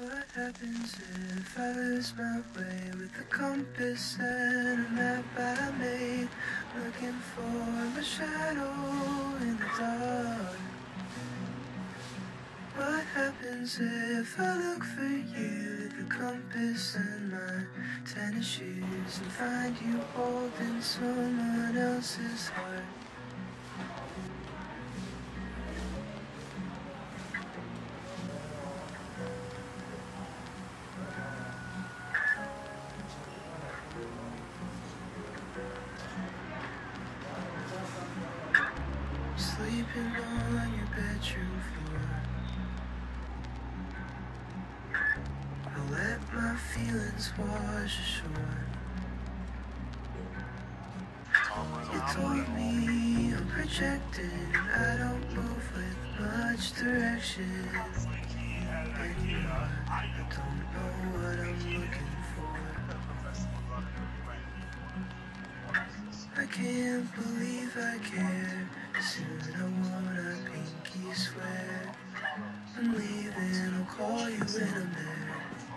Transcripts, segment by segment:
What happens if I lose my way with a compass and a map I made, looking for my shadow in the dark? What happens if I look for you with the compass and my tennis shoes and find you holding someone else's heart? Sleeping on your bedroom floor, I'll let my feelings wash ashore. You told me I'm projected and I don't move with much direction anymore. I don't know what I'm looking for. I can't believe I care. Soon I wanna pinky swear I'm leaving, I'll call you when I'm there.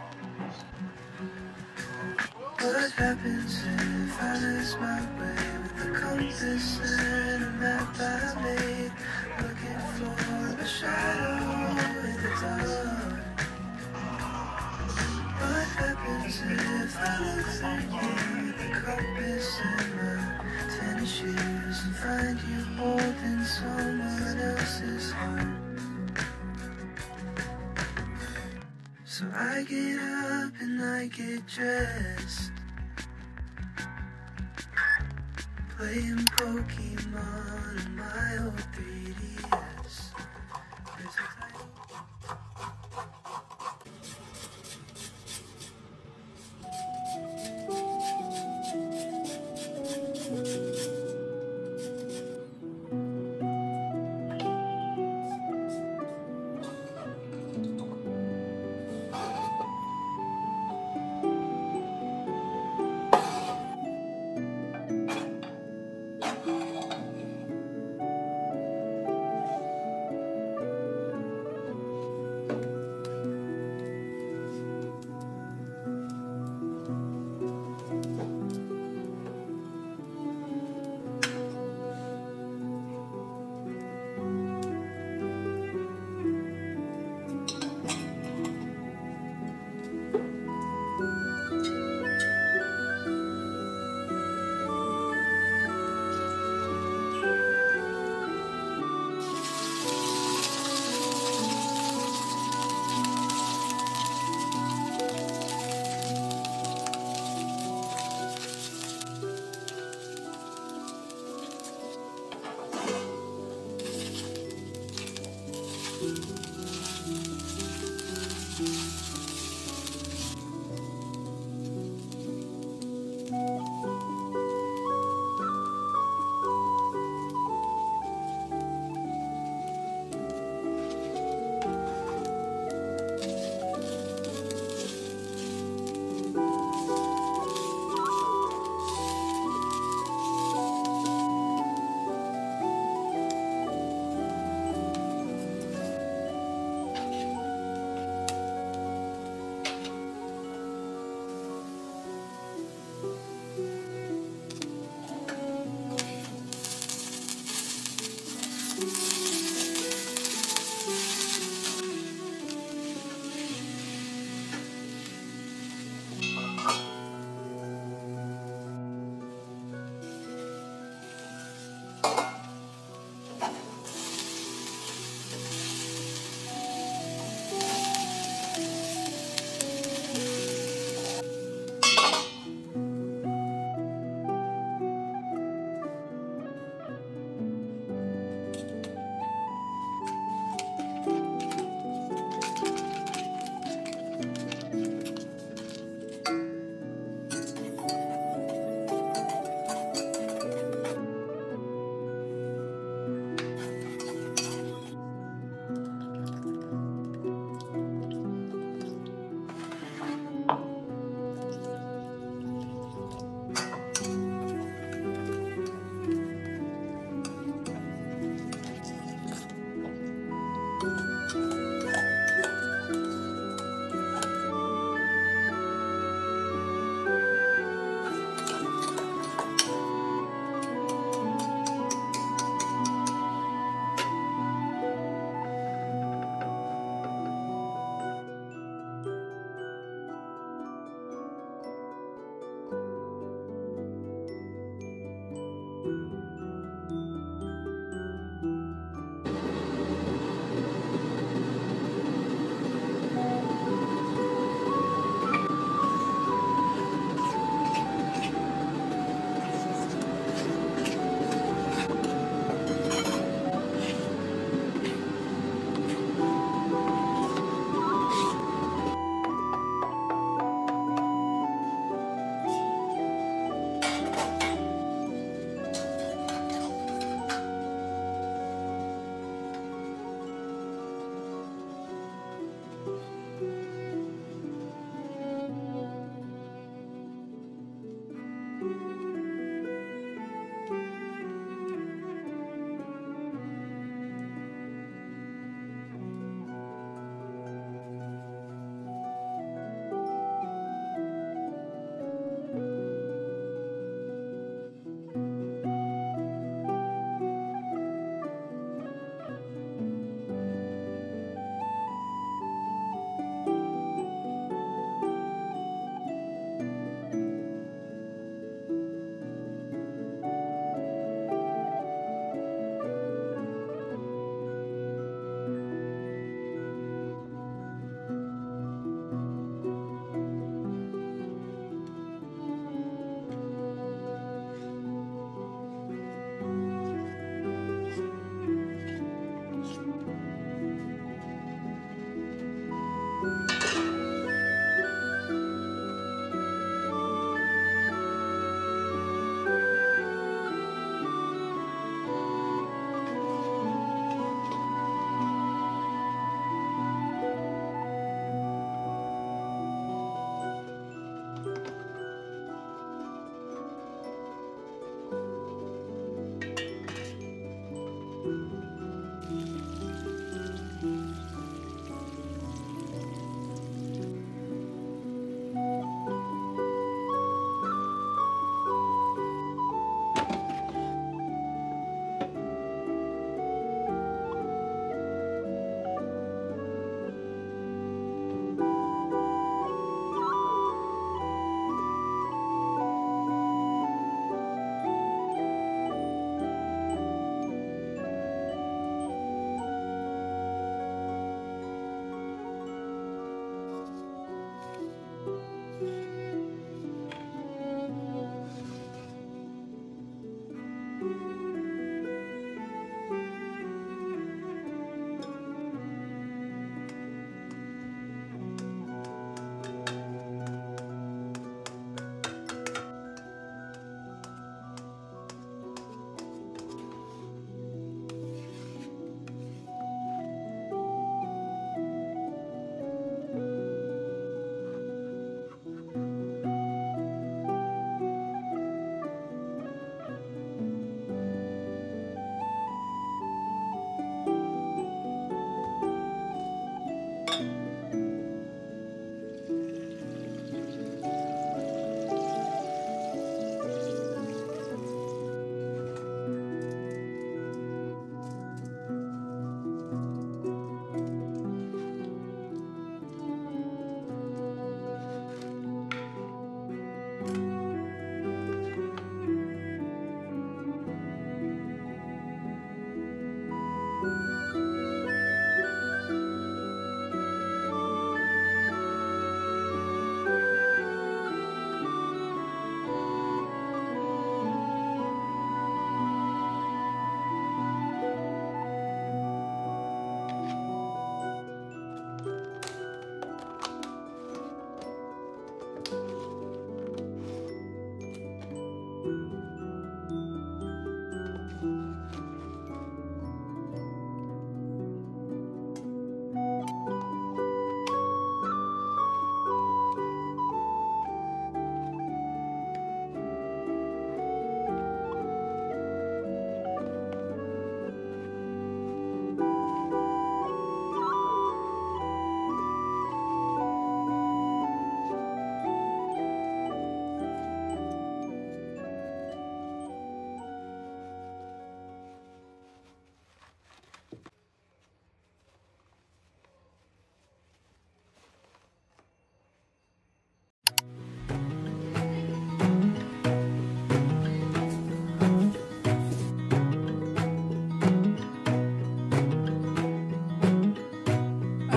What happens if I lose my way with the compass and a map I made, looking for a shadow in the dark? What happens if I look for you with the compass and my tennis shoes and find you holding someone else's heart? So I get up and I get dressed, playing Pokemon on my old 3DS. There's a title.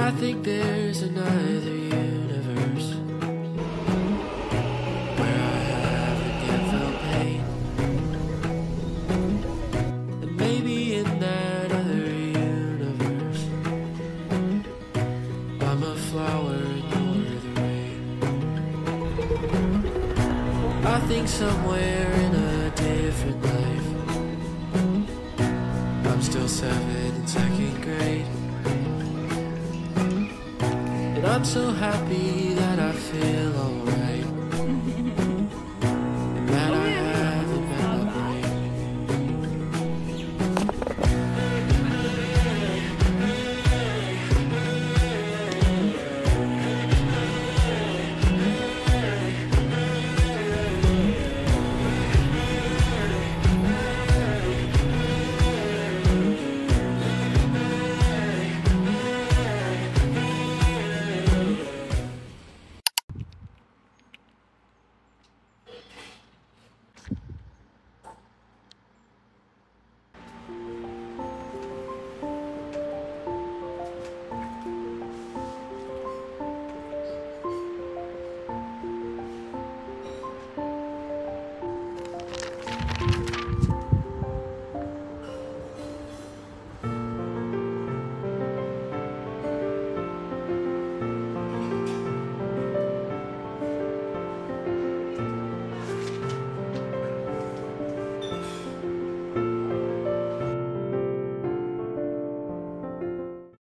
I think there's another universe where I haven't yet felt pain. And maybe in that other universe I'm a flower and you're the rain. I think somewhere in a different life I'm still 7 in 2nd grade. And I'm so happy that I feel alright.